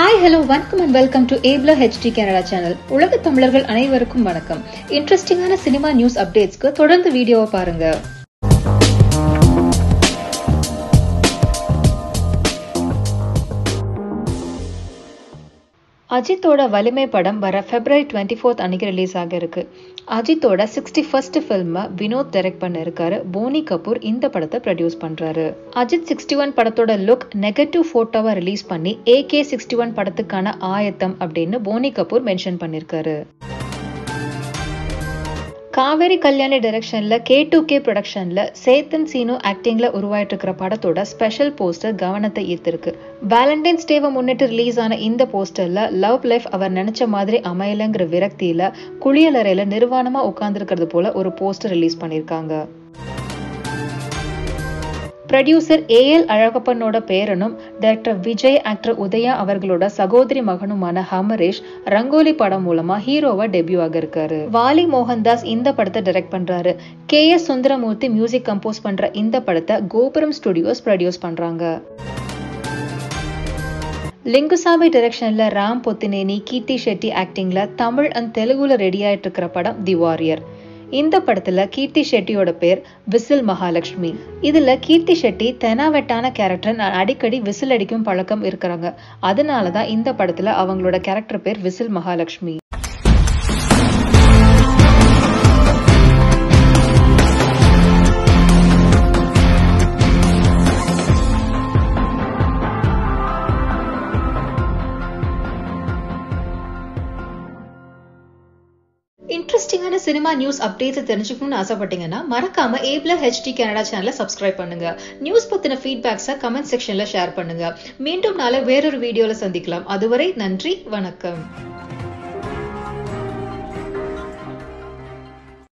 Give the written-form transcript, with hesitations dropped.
Hi, hello, வணக்கம் and welcome to Abler HD Canada channel. உலக தமிழர்கள் அனைவருக்கும் வணக்கம். இன்ட்ரெஸ்டிங்கான சினிமா நியூஸ் அப்டேட்ஸ்க்கு தொடர்ந்து வீடியோவை பாருங்க. அஜித்தோட வலிமை படம் வர February 24th அன்னைக்கு ரிலீஸ் ஆக இருக்கு. அஜித்தோட 61st ஃபில்மை வினோத் டைரக்ட் பண்ண இருக்காரு. போனி கபூர் இந்த படத்தை ப்ரொடியூஸ் பண்றாரு. அஜித் 61 படத்தோட லுக் நெகட்டிவ் போட்டோவா ரிலீஸ் பண்ணி AK61 படத்துக்கான ஆயத்தம் அப்படின்னு போனி கபூர் மென்ஷன் பண்ணிருக்காரு. காவேரி கல்யாணி டைரக்ஷன்ல K2K ப்ரொடக்ஷன்ல சேத்தன் சீனு ஆக்டிங்ல உருவாயிட்டு இருக்கிற படத்தோட ஸ்பெஷல் போஸ்டர் கவனத்தை ஈர்த்திருக்கு. வேலண்டைன்ஸ் டேவை முன்னிட்டு ரிலீஸ் ஆன இந்த போஸ்டர்ல லவ் லைஃப் அவர் நினைச்ச மாதிரி அமையலங்கிற விரக்தியில குளியலறையில நிர்வாணமா உட்கார்ந்துருக்கிறது போல ஒரு போஸ்டர் ரிலீஸ் பண்ணிருக்காங்க. ப்ரொடியூசர் AL அழகப்பனோட பேரனும் டைரக்டர் விஜய், ஆக்டர் உதயா அவர்களோட சகோதரி மகனுமான ஹமரேஷ் ரங்கோலி படம் மூலமா ஹீரோவா டெபியூ ஆக இருக்காரு. வாலி மோகன்தாஸ் இந்த படத்தை டைரக்ட் பண்றாரு. KS சுந்தரமூர்த்தி மியூசிக் கம்போஸ் பண்ற இந்த படத்தை கோபுரம் ஸ்டுடியோஸ் ப்ரொடியூஸ் பண்றாங்க. லிங்குசாமி டைரக்ஷன்ல ராம் பொத்தினேனி, கீர்த்தி ஷெட்டி ஆக்டிங்ல தமிழ் அண்ட் தெலுங்குல ரெடி ஆயிட்டு இருக்கிற படம் தி வாரியர். இந்த படத்துல கீர்த்தி ஷெட்டியோட பேர் விசில் மகாலட்சுமி. இதுல கீர்த்தி ஷெட்டி தெனாவெட்டான கேரக்டர் அடிக்கடி விசில் அடிக்கும் பழக்கம் இருக்கிறாங்க. அதனாலதான் இந்த படத்துல அவங்களோட கேரக்டர் பேர் விசில் மகாலட்சுமி. இன்ட்ரெஸ்டிங்கான சினிமா நியூஸ் அப்டேட்ஸ் தெரிஞ்சுக்கணும்னு ஆசைப்பட்டீங்கன்னா மறக்காம Abler HD Canada சேனலை சப்ஸ்கிரைப் பண்ணுங்க. நியூஸ் பத்தின ஃபீட்பேக்ஸை கமெண்ட் செக்ஷன்ல ஷேர் பண்ணுங்க. மீண்டும் நாளை வேறொரு வீடியோல சந்திக்கலாம். அதுவரை நன்றி, வணக்கம்.